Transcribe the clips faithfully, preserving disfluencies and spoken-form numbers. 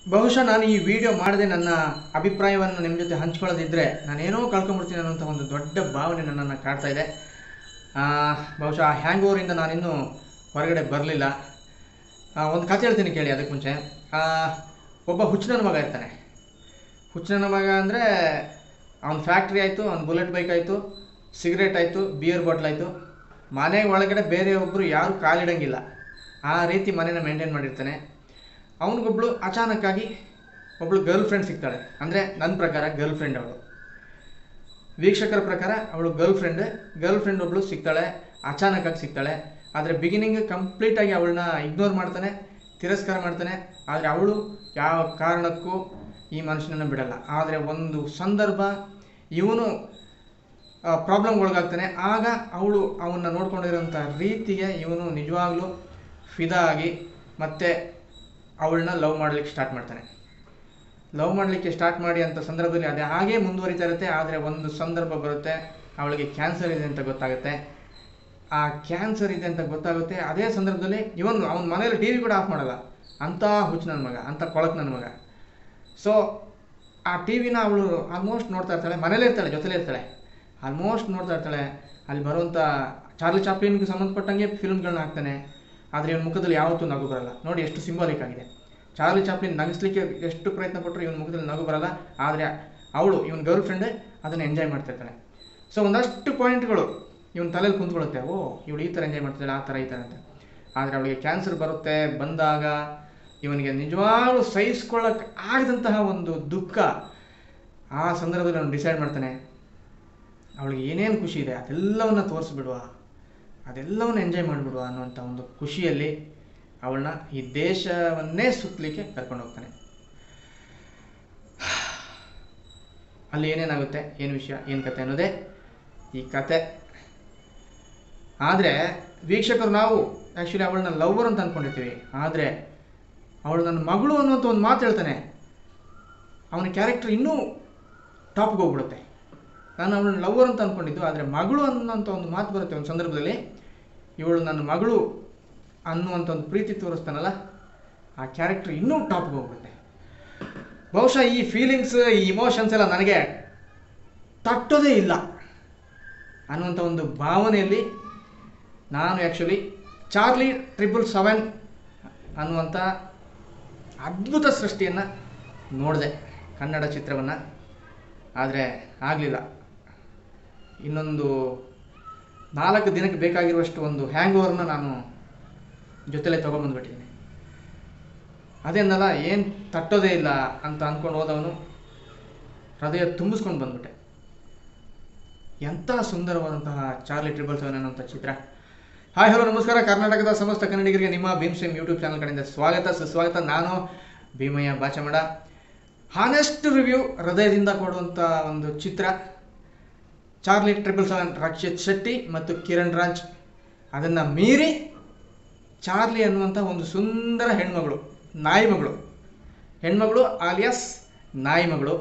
ಬಹುಶಃ ನಾನು ಈ ವಿಡಿಯೋ ಮಾಡದೆ ನನ್ನ ಅಭಿಪ್ರಾಯವನ್ನು ನಿಮ್ಮ ಜೊತೆ ಹಂಚ್ಕೊಳ್ಳೋದಿದ್ದರೆ ನಾನೇನೋ ಕಳ್ಕೊಂಡ್ಬಿಡ್ತೀನಿ ಅನ್ನೋಂಥ ಒಂದು ದೊಡ್ಡ ಭಾವನೆ ನನ್ನನ್ನು ಕಾಡ್ತಾ ಇದೆ. ಬಹುಶಃ ಆ ಹ್ಯಾಂಗ್ ಓವರಿಂದ ನಾನಿನ್ನೂ ಹೊರಗಡೆ ಬರಲಿಲ್ಲ. ಒಂದು ಕಥೆ ಹೇಳ್ತೀನಿ ಕೇಳಿ. ಅದಕ್ಕೆ ಮುಂಚೆ ಒಬ್ಬ ಹುಚ್ಚನ ಮಗ ಇರ್ತಾನೆ. ಹುಚ್ಚನ ಮಗ ಅಂದರೆ ಅವ್ನ ಫ್ಯಾಕ್ಟ್ರಿ ಆಯಿತು, ಅವ್ನ ಬುಲೆಟ್ ಬೈಕ್ ಆಯಿತು, ಸಿಗರೇಟ್ ಆಯಿತು, ಬಿಯರ್ ಬಾಟ್ಲ್ ಆಯಿತು. ಮನೆ ಒಳಗಡೆ ಬೇರೆ ಒಬ್ಬರು ಯಾರು ಕಾಲಿಡಂಗಿಲ್ಲ, ಆ ರೀತಿ ಮನೇನ ಮೇಂಟೈನ್ ಮಾಡಿರ್ತಾನೆ. ಅವನಿಗೊಬ್ಳು ಅಚಾನಕ್ಕಾಗಿ ಒಬ್ಳು ಗರ್ಲ್ ಫ್ರೆಂಡ್ ಸಿಗ್ತಾಳೆ. ಅಂದರೆ ನನ್ನ ಪ್ರಕಾರ ಗರ್ಲ್ ಫ್ರೆಂಡ್ ಅವಳು, ವೀಕ್ಷಕರ ಪ್ರಕಾರ ಅವಳು ಗರ್ಲ್ ಫ್ರೆಂಡ್ ಗರ್ಲ್ ಫ್ರೆಂಡ್ ಒಬ್ಳು ಸಿಗ್ತಾಳೆ, ಅಚಾನಕ್ಕಾಗಿ ಸಿಗ್ತಾಳೆ. ಆದರೆ ಬಿಗಿನಿಂಗ್ ಕಂಪ್ಲೀಟಾಗಿ ಅವಳನ್ನ ಇಗ್ನೋರ್ ಮಾಡ್ತಾನೆ, ತಿರಸ್ಕಾರ ಮಾಡ್ತಾನೆ. ಆದರೆ ಅವಳು ಯಾವ ಕಾರಣಕ್ಕೂ ಈ ಮನುಷ್ಯನನ್ನು ಬಿಡಲ್ಲ. ಆದರೆ ಒಂದು ಸಂದರ್ಭ ಇವನು ಪ್ರಾಬ್ಲಮ್ ಒಳಗಾಗ್ತಾನೆ. ಆಗ ಅವಳು ಅವನ್ನ ನೋಡ್ಕೊಂಡಿರೋಂಥ ರೀತಿಗೆ ಇವನು ನಿಜವಾಗ್ಲೂ ಫಿದಾ ಆಗಿ ಮತ್ತೆ ಅವಳನ್ನ ಲವ್ ಮಾಡಲಿಕ್ಕೆ ಸ್ಟಾರ್ಟ್ ಮಾಡ್ತಾನೆ. ಲವ್ ಮಾಡಲಿಕ್ಕೆ ಸ್ಟಾರ್ಟ್ ಮಾಡಿ ಅಂಥ ಸಂದರ್ಭದಲ್ಲಿ ಅದೇ ಹಾಗೇ ಮುಂದುವರಿತಾ ಇರುತ್ತೆ. ಆದರೆ ಒಂದು ಸಂದರ್ಭ ಬರುತ್ತೆ, ಅವಳಿಗೆ ಕ್ಯಾನ್ಸರ್ ಇದೆ ಅಂತ ಗೊತ್ತಾಗುತ್ತೆ. ಆ ಕ್ಯಾನ್ಸರ್ ಇದೆ ಅಂತ ಗೊತ್ತಾಗುತ್ತೆ. ಅದೇ ಸಂದರ್ಭದಲ್ಲಿ ಇವನು ಅವನ ಮನೇಲಿ ಟಿ ವಿ ಕೂಡ ಆಫ್ ಮಾಡಲ್ಲ. ಅಂಥ ಹುಚ್ಚು ನನ್ನ ಮಗ, ಅಂಥ ಕೊಳಕು ನನ್ನ ಮಗ. ಸೊ ಆ ಟಿ ವಿನ ಅವಳು ಆಲ್ಮೋಸ್ಟ್ ನೋಡ್ತಾ ಇರ್ತಾಳೆ, ಮನೇಲೇ ಇರ್ತಾಳೆ, ಜೊತೆಲೇ ಇರ್ತಾಳೆ, ಆಲ್ಮೋಸ್ಟ್ ನೋಡ್ತಾ ಇರ್ತಾಳೆ. ಅಲ್ಲಿ ಬರುವಂಥ ಚಾರ್ಲಿ ಚಾಪ್ಲಿನ್ಗೆ ಸಂಬಂಧಪಟ್ಟಂಗೆ ಫಿಲ್ಮ್ಗಳನ್ನ ಹಾಕ್ತಾನೆ. ಆದರೆ ಇವನ ಮುಖದಲ್ಲಿ ಯಾವತ್ತೂ ನಗು ಬರಲ್ಲ. ನೋಡಿ ಎಷ್ಟು ಸಿಂಬಾಲಿಕ್ ಆಗಿದೆ. ಚಾರ್ಲಿ ಚಾಪ್ಲಿನ್ ನಗಿಸ್ಲಿಕ್ಕೆ ಎಷ್ಟು ಪ್ರಯತ್ನ ಪಟ್ಟರು ಇವನ ಮುಖದಲ್ಲಿ ನಗು ಬರಲ್ಲ. ಆದರೆ ಅವಳು ಇವನ ಗರ್ಲ್ ಫ್ರೆಂಡ್ ಅದನ್ನು ಎಂಜಾಯ್ ಮಾಡ್ತಿರ್ತಾಳೆ. ಸೊ ಒಂದಷ್ಟು ಪಾಯಿಂಟ್ಗಳು ಇವನ ತಲೆಯಲ್ಲಿ ಕುಂತ್ಕೊಳ್ಳುತ್ತೆ. ಓ ಇವಳು ಈ ಥರ ಎಂಜಾಯ್ ಮಾಡ್ತಾಳೆ, ಆ ಥರ ಈ ಥರ ಅಂತ. ಆದರೆ ಅವಳಿಗೆ ಕ್ಯಾನ್ಸರ್ ಬರುತ್ತೆ. ಬಂದಾಗ ಇವನಿಗೆ ನಿಜವಾಗ್ಲೂ ಸಹಿಸ್ಕೊಳ್ಳೋಕ್ಕೆ ಆಗದಂತಹ ಒಂದು ದುಃಖ. ಆ ಸಂದರ್ಭದಲ್ಲಿ ಅವನು ಡಿಸೈಡ್ ಮಾಡ್ತಾನೆ, ಅವಳಿಗೆ ಏನೇನು ಖುಷಿ ಇದೆ ಅದೆಲ್ಲವನ್ನು ತೋರಿಸ್ಬಿಡುವ, ಅದೆಲ್ಲವನ್ನು ಎಂಜಾಯ್ ಮಾಡಿಬಿಡುವ ಅನ್ನುವಂಥ ಒಂದು ಖುಷಿಯಲ್ಲಿ ಅವಳನ್ನ ಈ ದೇಶವನ್ನೇ ಸುತ್ತಲಿಕ್ಕೆ ಕರ್ಕೊಂಡು ಹೋಗ್ತಾನೆ. ಅಲ್ಲಿ ಏನೇನಾಗುತ್ತೆ, ಏನು ವಿಷಯ, ಏನು ಕತೆ ಅನ್ನೋದೇ ಈ ಕತೆ. ಆದರೆ ವೀಕ್ಷಕರು ನಾವು ಆ್ಯಕ್ಚುಲಿ ಅವಳನ್ನ ಲವ್ವರ್ ಅಂತ ಅಂದ್ಕೊಂಡಿರ್ತೀವಿ. ಆದರೆ ಅವಳು ನನ್ನ ಮಗಳು ಅನ್ನುವಂಥ ಒಂದು ಮಾತು ಹೇಳ್ತಾನೆ. ಅವನ ಕ್ಯಾರೆಕ್ಟರ್ ಇನ್ನೂ ಟಾಪ್ಗೆ ಹೋಗ್ಬಿಡುತ್ತೆ. ನಾನು ಅವಳನ್ನ ಲವ್ವರ್ ಅಂತ ಅಂದ್ಕೊಂಡಿದ್ದು, ಆದರೆ ಮಗಳು ಅನ್ನೋಂಥ ಒಂದು ಮಾತು ಬರುತ್ತೆ ಒಂದು ಸಂದರ್ಭದಲ್ಲಿ. ಇವಳು ನನ್ನ ಮಗಳು ಅನ್ನುವಂಥ ಒಂದು ಪ್ರೀತಿ ತೋರಿಸ್ತಾನಲ್ಲ, ಆ ಕ್ಯಾರೆಕ್ಟರ್ ಇನ್ನೂ ಟಾಪ್ಗೆ ಹೋಗ್ಬಿಡುತ್ತೆ. ಬಹುಶಃ ಈ ಫೀಲಿಂಗ್ಸ್, ಈ ಇಮೋಷನ್ಸ್ ಎಲ್ಲ ನನಗೆ ತಟ್ಟೋದೇ ಇಲ್ಲ ಅನ್ನುವಂಥ ಒಂದು ಭಾವನೆಯಲ್ಲಿ ನಾನು ಆ್ಯಕ್ಚುಲಿ ಚಾರ್ಲಿ ಟ್ರಿಬಲ್ ಸೆವೆನ್ ಅನ್ನುವಂಥ ಅದ್ಭುತ ಸೃಷ್ಟಿಯನ್ನು ನೋಡಿದೆ, ಕನ್ನಡ ಚಿತ್ರವನ್ನು. ಆದರೆ ಆಗಲಿಲ್ಲ. ಇನ್ನೊಂದು ನಾಲ್ಕು ದಿನಕ್ಕೆ ಬೇಕಾಗಿರುವಷ್ಟು ಒಂದು ಹ್ಯಾಂಗ್ ಓವರ್ನ ನಾನು ಜೊತೆಲೇ ತೊಗೊಂಬಂದುಬಿಟ್ಟಿದ್ದೀನಿ. ಅದೇನಲ್ಲ ಏನು ತಟ್ಟೋದೇ ಇಲ್ಲ ಅಂತ ಅಂದ್ಕೊಂಡು ಹೋದವನು ಹೃದಯ ತುಂಬಿಸ್ಕೊಂಡು ಬಂದ್ಬಿಟ್ಟೆ. ಎಂಥ ಸುಂದರವಾದಂತಹ ಚಾರ್ಲಿ ಟ್ರಿಬಲ್ ಸೆವೆನ್ ಅನ್ನುವಂಥ ಚಿತ್ರ. ಹಾಯ್ ಹಲೋ ನಮಸ್ಕಾರ. ಕರ್ನಾಟಕದ ಸಮಸ್ತ ಕನ್ನಡಿಗರಿಗೆ ನಿಮ್ಮ ಭೀಮ್ಸ್ಟ್ರೀಮ್ ಯೂಟ್ಯೂಬ್ ಚಾನಲ್ ಕಡೆಯಿಂದ ಸ್ವಾಗತ ಸುಸ್ವಾಗತ. ನಾನು ಭೀಮಯ್ಯ ಬಾ ಎ. ಹಾನೆಸ್ಟ್ ರಿವ್ಯೂ, ಹೃದಯದಿಂದ ಕೊಡುವಂಥ ಒಂದು ಚಿತ್ರ ಚಾರ್ಲಿ ಟ್ರಿಬಲ್ ಸೆವೆನ್. ರಕ್ಷಿತ್ ಶೆಟ್ಟಿ ಮತ್ತು ಕಿರಣ್ ರಾಜ್. ಅದನ್ನು ಮೀರಿ ಚಾರ್ಲಿ ಅನ್ನುವಂಥ ಒಂದು ಸುಂದರ ಹೆಣ್ಮಗಳು, ನಾಯಿ ಮಗಳು, ಹೆಣ್ಮಗಳು ಆಲಿಯಾಸ್ ನಾಯಿ ಮಗಳು.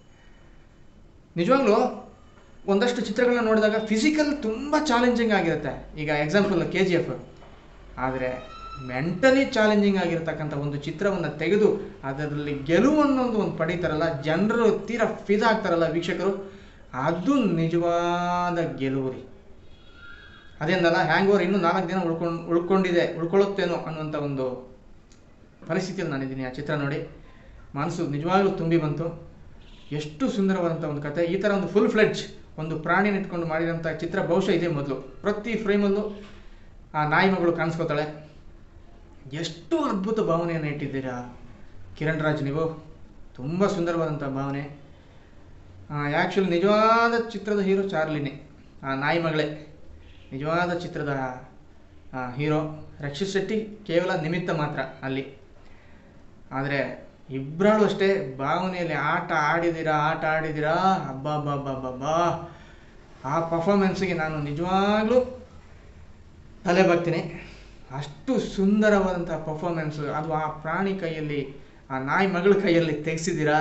ನಿಜವಾಗ್ಲೂ ಒಂದಷ್ಟು ಚಿತ್ರಗಳನ್ನ ನೋಡಿದಾಗ ಫಿಸಿಕಲ್ ತುಂಬ ಚಾಲೆಂಜಿಂಗ್ ಆಗಿರುತ್ತೆ. ಈಗ ಎಕ್ಸಾಂಪಲ್ ಕೆ ಜಿ ಎಫ್. ಆದರೆ ಮೆಂಟಲಿ ಚಾಲೆಂಜಿಂಗ್ ಆಗಿರತಕ್ಕಂಥ ಒಂದು ಚಿತ್ರವನ್ನು ತೆಗೆದು ಅದರಲ್ಲಿ ಗೆಲುವನ್ನೊಂದು ಒಂದು ಪಡೀತಾರಲ್ಲ, ಜನರು ತೀರಾ ಫಿದಾ ಆಗ್ತಾರಲ್ಲ ವೀಕ್ಷಕರು, ಅದು ನಿಜವಾದ ಗೆಲುವು ರೀ. ಅದೇನಲ್ಲ ಹ್ಯಾಂಗ್ ಓವರ್ ಇನ್ನೂ ನಾಲ್ಕು ದಿನ ಉಳ್ಕೊಂಡು ಉಳ್ಕೊಂಡಿದೆ ಉಳ್ಕೊಳ್ಳುತ್ತೇನೋ ಅನ್ನುವಂಥ ಒಂದು ಪರಿಸ್ಥಿತಿಯಲ್ಲಿ ನಾನಿದ್ದೀನಿ. ಆ ಚಿತ್ರ ನೋಡಿ ಮನಸ್ಸು ನಿಜವಾಗ್ಲೂ ತುಂಬಿ ಬಂತು. ಎಷ್ಟು ಸುಂದರವಾದಂಥ ಒಂದು ಕತೆ. ಈ ಥರ ಒಂದು ಫುಲ್ ಫ್ಲೆಡ್ಜ್ ಒಂದು ಪ್ರಾಣಿನ ಇಟ್ಕೊಂಡು ಮಾಡಿರೋಂಥ ಚಿತ್ರ ಬಹುಶಃ ಇದೇ ಮೊದಲು. ಪ್ರತಿ ಫ್ರೇಮಲ್ಲೂ ಆ ನಾಯಿ ಮಗಳು ಕಾಣಿಸ್ಕೋತಾಳೆ. ಎಷ್ಟು ಅದ್ಭುತ ಭಾವನೆಯನ್ನು ಇಟ್ಟಿದ್ದೀರಾ ಕಿರಣ್ ರಾಜ್ ನೀವು. ತುಂಬ ಸುಂದರವಾದಂಥ ಭಾವನೆ. ಆ್ಯಕ್ಚುಲಿ ನಿಜವಾದ ಚಿತ್ರದ ಹೀರೋ ಚಾರ್ಲಿನೇ, ಆ ನಾಯಿ ಮಗಳೇ ನಿಜವಾದ ಚಿತ್ರದ ಹೀರೋ. ರಕ್ಷಿತ್ ಶೆಟ್ಟಿ ಕೇವಲ ನಿಮಿತ್ತ ಮಾತ್ರ ಅಲ್ಲಿ. ಆದರೆ ಇಬ್ಬರಳು ಅಷ್ಟೇ ಭಾವನೆಯಲ್ಲಿ ಆಟ ಆಡಿದ್ದೀರಾ ಆಟ ಆಡಿದ್ದೀರಾ ಹಬ್ಬಾ ಬಾಬಾ ಬಾಬಾ. ಆ ಪರ್ಫಾರ್ಮೆನ್ಸಿಗೆ ನಾನು ನಿಜವಾಗ್ಲೂ ತಲೆ ಬಾಗ್ತೀನಿ. ಅಷ್ಟು ಸುಂದರವಾದಂಥ ಪರ್ಫಾರ್ಮೆನ್ಸು. ಅದು ಆ ಪ್ರಾಣಿ ಕೈಯಲ್ಲಿ, ಆ ನಾಯಿ ಮಗಳ ಕೈಯಲ್ಲಿ ತೆಗೆಸಿದ್ದೀರಾ.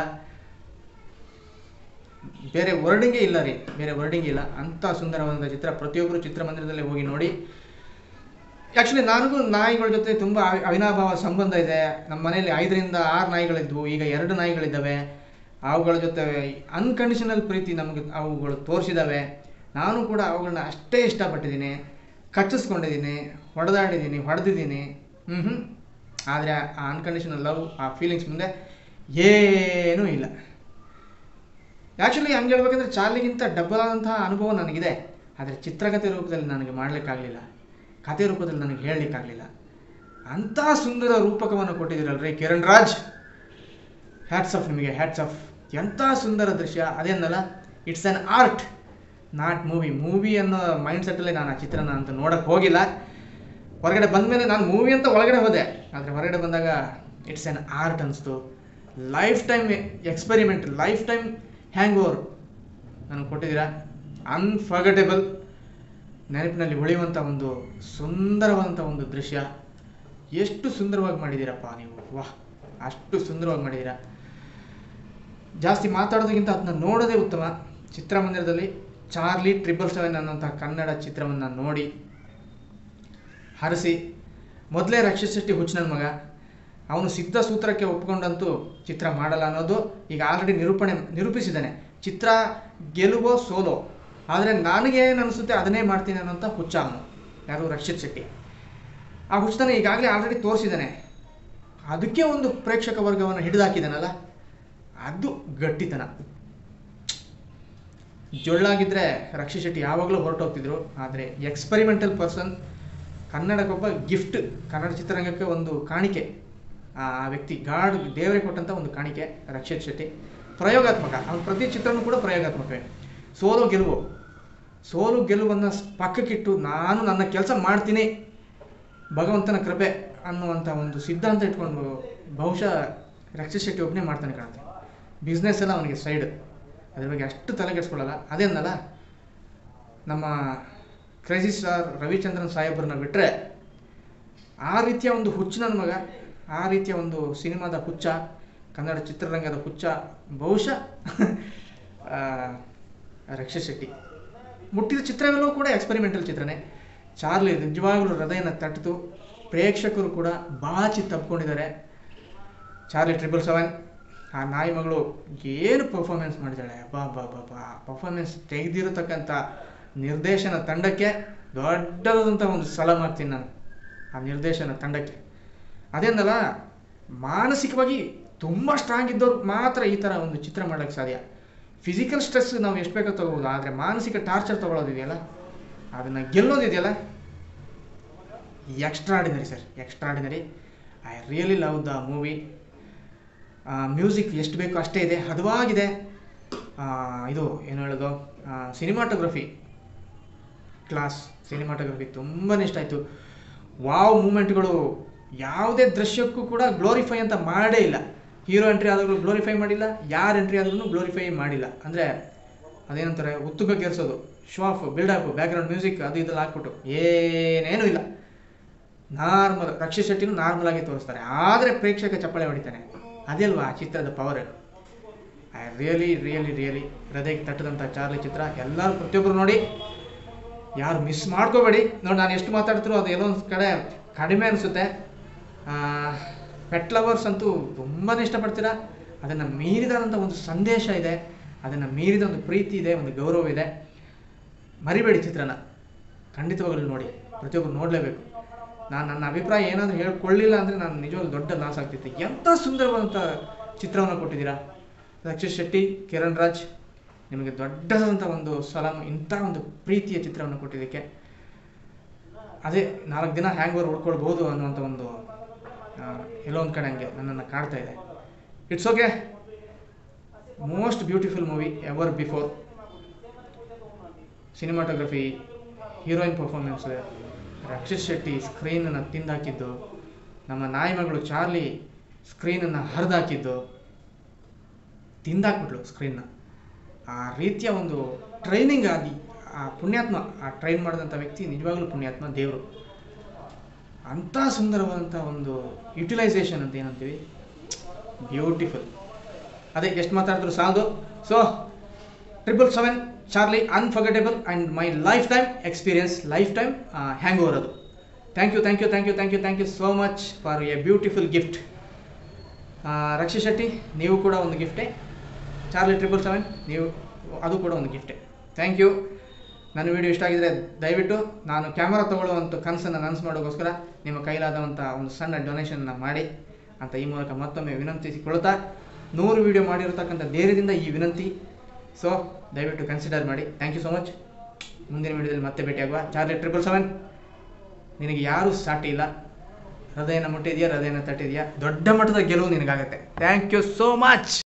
ಬೇರೆ ವರ್ಡಿಂಗೇ ಇಲ್ಲ ರೀ, ಬೇರೆ ವರ್ಡಿಂಗ್ ಇಲ್ಲ. ಅಂಥ ಸುಂದರವಾದಂಥ ಚಿತ್ರ. ಪ್ರತಿಯೊಬ್ಬರು ಚಿತ್ರಮಂದಿರದಲ್ಲೇ ಹೋಗಿ ನೋಡಿ. ಆ್ಯಕ್ಚುಲಿ ನನಗೂ ನಾಯಿಗಳ ಜೊತೆ ತುಂಬ ಅವಿ ಅವಿನಾಭಾವ ಸಂಬಂಧ ಇದೆ. ನಮ್ಮ ಮನೆಯಲ್ಲಿ ಐದರಿಂದ ಆರು ನಾಯಿಗಳಿದ್ವು, ಈಗ ಎರಡು ನಾಯಿಗಳಿದ್ದಾವೆ. ಅವುಗಳ ಜೊತೆ ಅನ್ಕಂಡೀಷನಲ್ ಪ್ರೀತಿ ನಮಗೆ ಅವುಗಳು ತೋರಿಸಿದ್ದಾವೆ. ನಾನು ಕೂಡ ಅವುಗಳನ್ನ ಅಷ್ಟೇ ಇಷ್ಟಪಟ್ಟಿದ್ದೀನಿ, ಕಚ್ಚಿಸ್ಕೊಂಡಿದ್ದೀನಿ, ಹೊಡೆದಾಡಿದ್ದೀನಿ, ಹೊಡೆದಿದ್ದೀನಿ. ಹ್ಞೂ ಹ್ಞೂ ಆದರೆ ಆ ಅನ್ಕಂಡೀಷನಲ್ ಲವ್, ಆ ಫೀಲಿಂಗ್ಸ್ ಮುಂದೆ ಏನೂ ಇಲ್ಲ. ಆ್ಯಕ್ಚುಲಿ ಹಂಗೆ ಹೇಳ್ಬೇಕಂದ್ರೆ ಚಾರ್ಲಿಗಿಂತ ಡಬಲ್ ಆದಂತಹ ಅನುಭವ ನನಗಿದೆ. ಆದರೆ ಚಿತ್ರಕಥೆ ರೂಪದಲ್ಲಿ ನನಗೆ ಮಾಡಲಿಕ್ಕಾಗಲಿಲ್ಲ, ಕಥೆ ರೂಪದಲ್ಲಿ ನನಗೆ ಹೇಳಲಿಕ್ಕಾಗಲಿಲ್ಲ. ಅಂಥ ಸುಂದರ ರೂಪಕವನ್ನು ಕೊಟ್ಟಿದ್ದೀರಲ್ರಿ ಕಿರಣ್ ರಾಜ್, ಹ್ಯಾಟ್ಸ್ ಆಫ್ ನಿಮಗೆ, ಹ್ಯಾಟ್ಸ್ ಆಫ್. ಎಂಥ ಸುಂದರ ದೃಶ್ಯ ಅದೇನಲ್ಲ, it's an art not movie. Movie ಅನ್ನೋ ಮೈಂಡ್ ಸೆಟ್ಟಲ್ಲಿ ನಾನು ಆ ಚಿತ್ರನ ಅಂತ ನೋಡೋಕ್ಕೆ ಹೋಗಿಲ್ಲ. ಹೊರಗಡೆ ಬಂದ ಮೇಲೆ ನಾನು ಮೂವಿ ಅಂತ ಒಳಗಡೆ ಹೋದೆ, ಆದರೆ ಹೊರಗಡೆ ಬಂದಾಗ ಇಟ್ಸ್ ಆ್ಯನ್ ಆರ್ಟ್ ಅನಿಸ್ತು. Lifetime experiment, lifetime hangover ನನಗೆ ಕೊಟ್ಟಿದ್ದೀರಾ. ಅನ್ಫರ್ಗೆಟೇಬಲ್, ನೆನಪಿನಲ್ಲಿ ಉಳಿಯುವಂಥ ಒಂದು ಸುಂದರವಾದಂಥ ಒಂದು ದೃಶ್ಯ. ಎಷ್ಟು ಸುಂದರವಾಗಿ ಮಾಡಿದ್ದೀರಪ್ಪ ನೀವು, ವಾಹ್, ಅಷ್ಟು ಸುಂದರವಾಗಿ ಮಾಡಿದ್ದೀರಾ. ಜಾಸ್ತಿ ಮಾತಾಡೋದಕ್ಕಿಂತ ಅದನ್ನ ನೋಡೋದೇ ಉತ್ತಮ. ಚಿತ್ರಮಂದಿರದಲ್ಲಿ ಚಾರ್ಲಿ ಟ್ರಿಬಲ್ ಸೆವೆನ್ ಅನ್ನೋಂಥ ಕನ್ನಡ ಚಿತ್ರವನ್ನು ನೋಡಿ ಹರಿಸಿ. ಮೊದಲೇ ರಕ್ಷಿತ್ ಶೆಟ್ಟಿ ಹುಚ್ಚು ನನ್ನ ಮಗ, ಅವನು ಸಿದ್ಧ ಸೂತ್ರಕ್ಕೆ ಒಪ್ಕೊಂಡಂತೂ ಚಿತ್ರ ಮಾಡಲ್ಲ ಅನ್ನೋದು ಈಗ ಆಲ್ರೆಡಿ ನಿರೂಪಣೆ ನಿರೂಪಿಸಿದ್ದಾನೆ. ಚಿತ್ರ ಗೆಲುವೋ ಸೋಲೋ, ಆದರೆ ನನಗೇನು ಅನಿಸುತ್ತೆ ಅದನ್ನೇ ಮಾಡ್ತೀನಿ ಅನ್ನೋಂಥ ಹುಚ್ಚ ಅವನು, ಯಾರು ರಕ್ಷಿತ್ ಶೆಟ್ಟಿ. ಆ ಹುಚ್ಚತನ ಈಗಾಗಲೇ ಆಲ್ರೆಡಿ ತೋರಿಸಿದ್ದಾನೆ. ಅದಕ್ಕೆ ಒಂದು ಪ್ರೇಕ್ಷಕ ವರ್ಗವನ್ನು ಹಿಡಿದಾಕಿದ್ದಾನಲ್ಲ, ಅದು ಗಟ್ಟಿತನ. ಜೊಳ್ಳಾಗಿದ್ದರೆ ರಕ್ಷಿತ್ ಶೆಟ್ಟಿ ಯಾವಾಗಲೂ ಹೊರಟೋಗ್ತಿದ್ರು. ಆದರೆ ಎಕ್ಸ್ಪೆರಿಮೆಂಟಲ್ ಪರ್ಸನ್, ಕನ್ನಡಕ್ಕೊಬ್ಬ ಗಿಫ್ಟ್, ಕನ್ನಡ ಚಿತ್ರರಂಗಕ್ಕೆ ಒಂದು ಕಾಣಿಕೆ. ಆ ವ್ಯಕ್ತಿ ಗಾಡ್ ದೇವರೇ ಕೊಟ್ಟಂಥ ಒಂದು ಕಾಣಿಕೆ ರಕ್ಷಿತ್ ಶೆಟ್ಟಿ. ಪ್ರಯೋಗಾತ್ಮಕ, ಅವನ ಪ್ರತಿ ಚಿತ್ರನೂ ಕೂಡ ಪ್ರಯೋಗಾತ್ಮಕವೇ. ಸೋಲು ಗೆಲುವು, ಸೋಲು ಗೆಲುವನ್ನು ಪಕ್ಕಕ್ಕಿಟ್ಟು ನಾನು ನನ್ನ ಕೆಲಸ ಮಾಡ್ತೀನಿ, ಭಗವಂತನ ಕೃಪೆ ಅನ್ನುವಂಥ ಒಂದು ಸಿದ್ಧಾಂತ ಇಟ್ಕೊಂಡು ಬಹುಶಃ ರಕ್ಷಿತ್ ಶೆಟ್ಟಿ ಒಬ್ಬನೇ ಮಾಡ್ತಾನೆ ಕಾಣುತ್ತೆ. ಬಿಸ್ನೆಸ್ ಎಲ್ಲ ಅವನಿಗೆ ಸೈಡ್, ಅದ್ರ ಬಗ್ಗೆ ಅಷ್ಟು ತಲೆ ಕೆಡಿಸ್ಕೊಳ್ಳಲ್ಲ. ಅದೇನಲ್ಲ, ನಮ್ಮ ಕ್ರೇಜಿ ಸ್ಟಾರ್ ರವಿಚಂದ್ರನ್ ಸಾಹೇಬ್ರನ್ನ ಬಿಟ್ಟರೆ ಆ ರೀತಿಯ ಒಂದು ಹುಚ್ಚು ನನ್ನ ಮಗ, ಆ ರೀತಿಯ ಒಂದು ಸಿನಿಮಾದ ಹುಚ್ಚ, ಕನ್ನಡ ಚಿತ್ರರಂಗದ ಹುಚ್ಚ ಬಹುಶಃ ರಕ್ಷಿತ್ ಶೆಟ್ಟಿ. ಮುಟ್ಟಿದ ಚಿತ್ರವೆಲ್ಲವೂ ಕೂಡ ಎಕ್ಸ್ಪೆರಿಮೆಂಟಲ್ ಚಿತ್ರನೇ. ಚಾರ್ಲಿ ನಿಜವಾಗ್ಲೂ ಹೃದಯನ ತಟ್ಟಿತು, ಪ್ರೇಕ್ಷಕರು ಕೂಡ ಬಾಚಿ ತಪ್ಕೊಂಡಿದ್ದಾರೆ. ಚಾರ್ಲಿ ಟ್ರಿಬಲ್ ಸೆವೆನ್, ಆ ನಾಯಿ ಮಗಳು ಏನು ಪರ್ಫಾರ್ಮೆನ್ಸ್ ಮಾಡಿದ್ದಾಳೆ, ಬಾ ಬಾ ಬಾ ಬಾ ಪರ್ಫಾರ್ಮೆನ್ಸ್ ತೆಗೆದಿರತಕ್ಕಂಥ ನಿರ್ದೇಶನ ತಂಡಕ್ಕೆ ದೊಡ್ಡದಾದಂಥ ಒಂದು ಸಲಾಮ್ ಮಾಡ್ತೀನಿ ನಾನು, ಆ ನಿರ್ದೇಶನ ತಂಡಕ್ಕೆ. ಅದೇನಲ್ಲ, ಮಾನಸಿಕವಾಗಿ ತುಂಬ ಸ್ಟ್ರಾಂಗ್ ಇದ್ದವ್ರು ಮಾತ್ರ ಈ ಥರ ಒಂದು ಚಿತ್ರ ಮಾಡೋಕ್ಕೆ ಸಾಧ್ಯ. ಫಿಸಿಕಲ್ ಸ್ಟ್ರೆಸ್ ನಾವು ಎಷ್ಟು ಬೇಕೋ ತಗೋಬೋದು, ಆದರೆ ಮಾನಸಿಕ ಟಾರ್ಚರ್ ತೊಗೊಳೋದಿದೆಯಲ್ಲ, ಅದನ್ನು ಗೆಲ್ಲೋದಿದೆಯಲ್ಲ, extraordinary sir, extraordinary. I really love the movie. Music ಎಷ್ಟು ಬೇಕೋ ಅಷ್ಟೇ ಇದೆ, ಹದವಾಗಿದೆ. ಇದು ಏನು ಹೇಳೋದು, ಸಿನಿಮಾಟೋಗ್ರಫಿ ಕ್ಲಾಸ್, ಸಿನಿಮಾಟೋಗ್ರಫಿ ತುಂಬಾ ಇಷ್ಟ ಆಯಿತು. ವಾವ್ ಮೂಮೆಂಟ್ಗಳು, ಯಾವುದೇ ದೃಶ್ಯಕ್ಕೂ ಕೂಡ ಗ್ಲೋರಿಫೈ ಅಂತ ಮಾಡೇ ಇಲ್ಲ. ಹೀರೋ ಎಂಟ್ರಿ ಆದಾಗಲೂ ಗ್ಲೋರಿಫೈ ಮಾಡಿಲ್ಲ, ಯಾರು ಎಂಟ್ರಿ ಆದ್ರೂ ಗ್ಲೋರಿಫೈ ಮಾಡಿಲ್ಲ. ಅಂದರೆ ಅದೇನಂತಾರೆ, ಉತ್ತುಗೇರಿಸೋದು, show off, buildup, background music ಅದು ಇದೆಲ್ಲ ಹಾಕ್ಬಿಟ್ಟು ಏನೇನೂ ಇಲ್ಲ. ನಾರ್ಮಲ್, ರಕ್ಷಿತ್ ಶೆಟ್ಟಿನೂ ನಾರ್ಮಲ್ ಆಗಿ ತೋರಿಸ್ತಾರೆ, ಆದರೆ ಪ್ರೇಕ್ಷಕ ಚಪ್ಪಾಳೆ ಹೊಡಿತಾನೆ. ಅದೇ ಅಲ್ವಾ ಆ ಚಿತ್ರದ power. I really really really ಹೃದಯಕ್ಕೆ ತಟ್ಟದಂಥ ಚಾರ್ಲಿ ಚಿತ್ರ. ಎಲ್ಲರೂ ಪ್ರತಿಯೊಬ್ಬರು ನೋಡಿ, ಯಾರು ಮಿಸ್ ಮಾಡ್ಕೋಬೇಡಿ. ನೋಡಿ, ನಾನು ಎಷ್ಟು ಮಾತಾಡ್ತಿರೋ ಅದು ಎಲ್ಲೊಂದು ಕಡೆ ಕಡಿಮೆ ಅನಿಸುತ್ತೆ. ಪೆಟ್ ಲವರ್ಸ್ ಅಂತೂ ತುಂಬಾ ಇಷ್ಟಪಡ್ತೀರಾ. ಅದನ್ನು ಮೀರಿದಂಥ ಒಂದು ಸಂದೇಶ ಇದೆ, ಅದನ್ನು ಮೀರಿದ ಒಂದು ಪ್ರೀತಿ ಇದೆ, ಒಂದು ಗೌರವ ಇದೆ. ಮರಿಬೇಡಿ ಚಿತ್ರನ, ಖಂಡಿತವಾಗಲೂ ನೋಡಿ, ಪ್ರತಿಯೊಬ್ಬರು ನೋಡಲೇಬೇಕು. ನಾನು ನನ್ನ ಅಭಿಪ್ರಾಯ ಏನಾದರೂ ಹೇಳ್ಕೊಳ್ಳಿಲ್ಲ ಅಂದರೆ ನಾನು ನಿಜವಾಗ್ಲೂ ದೊಡ್ಡ ಲಾಸ್ ಆಗ್ತಿತ್ತು. ಎಂಥ ಸುಂದರವಾದಂಥ ಚಿತ್ರವನ್ನು ಕೊಟ್ಟಿದ್ದೀರಾ ರಕ್ಷಿತ್ ಶೆಟ್ಟಿ, ಕಿರಣ್ ರಾಜ್, ನಿಮಗೆ ದೊಡ್ಡದಾದಂಥ ಒಂದು ಸಲಾಮ್, ಇಂಥ ಒಂದು ಪ್ರೀತಿಯ ಚಿತ್ರವನ್ನು ಕೊಟ್ಟಿದ್ದಕ್ಕೆ. ಅದೇ ನಾಲ್ಕು ದಿನ ಹ್ಯಾಂಗ್ ಓವರ್ ಉಳ್ಕೊಳ್ಬೋದು ಅನ್ನುವಂಥ ಒಂದು ಎಲ್ಲೋ ಒಂದು ಕಡೆ ಹಂಗೆ ನನ್ನನ್ನು ಕಾಡ್ತಾ ಇದೆ. It's okay, most beautiful movie ever before. Cinematography, heroine performance, Rakshit Shetty ಸ್ಕ್ರೀನನ್ನು ತಿಂದಾಕಿದ್ದು, ನಮ್ಮ ನಾಯಿ ಮಗಳು ಚಾರ್ಲಿ ಸ್ಕ್ರೀನನ್ನು ಹರಿದಾಕಿದ್ದು, ತಿಂದಾಕ್ಬಿಟ್ಲು ಸ್ಕ್ರೀನ್ನ. ಆ ರೀತಿಯ ಒಂದು ಟ್ರೈನಿಂಗ್ ಆಗಿ ಆ ಪುಣ್ಯಾತ್ಮ, ಆ ಟ್ರೈನ್ ಮಾಡಿದಂಥ ವ್ಯಕ್ತಿ ನಿಜವಾಗ್ಲೂ ಪುಣ್ಯಾತ್ಮ, ದೇವರು. ಅಂಥ ಸುಂದರವಾದಂಥ ಒಂದು ಯುಟಿಲೈಸೇಷನ್ ಅಂತ ಏನಂತೀವಿ, ಬ್ಯೂಟಿಫುಲ್. ಅದೇ ಎಷ್ಟು ಮಾತಾಡಿದ್ರು ಸಾಲದು. So triple seven Charlie, unforgettable and my lifetime experience, lifetime hangover ಅದು. Thank you thank you thank you thank you thank you so much for a beautiful gift. Rakshit Shetty, ನೀವು ಕೂಡ ಒಂದು ಗಿಫ್ಟೇ. ಚಾರ್ಲಿ ಟ್ರಿಪಲ್ ಸೆವೆನ್, ನೀವು ಅದು ಕೂಡ ಒಂದು ಗಿಫ್ಟೇ. Thank you. ನನ್ನ ವಿಡಿಯೋ ಇಷ್ಟ ಆಗಿದರೆ ದಯವಿಟ್ಟು ನಾನು ಕ್ಯಾಮರಾ ತೊಗೊಳ್ಳುವಂಥ ಕನಸನ್ನು ನನಸು ಮಾಡೋಕ್ಕೋಸ್ಕರ ನಿಮ್ಮ ಕೈಲಾದಂಥ ಒಂದು ಸಣ್ಣ ಡೊನೇಷನ್ನ ಮಾಡಿ ಅಂತ ಈ ಮೂಲಕ ಮತ್ತೊಮ್ಮೆ ವಿನಂತಿಸಿಕೊಳ್ಳುತ್ತಾ, ನೂರು ವಿಡಿಯೋ ಮಾಡಿರತಕ್ಕಂಥ ಧೈರ್ಯದಿಂದ ಈ ವಿನಂತಿ. ಸೊ ದಯವಿಟ್ಟು ಕನ್ಸಿಡರ್ ಮಾಡಿ. Thank you so much. ಮುಂದಿನ ವಿಡಿಯೋದಲ್ಲಿ ಮತ್ತೆ ಭೇಟಿಯಾಗುವ. ಚಾರ್ಲಿ ಟ್ರಿಪಲ್ ಸೆವೆನ್, ನಿನಗೆ ಯಾರೂ ಸಾಟಿ ಇಲ್ಲ. ಹೃದಯನ ಮುಟ್ಟಿದೆಯಾ, ಹೃದಯನ ತಟ್ಟಿದೆಯಾ, ದೊಡ್ಡ ಮಟ್ಟದ ಗೆಲುವು ನಿನಗಾಗುತ್ತೆ. Thank you so much.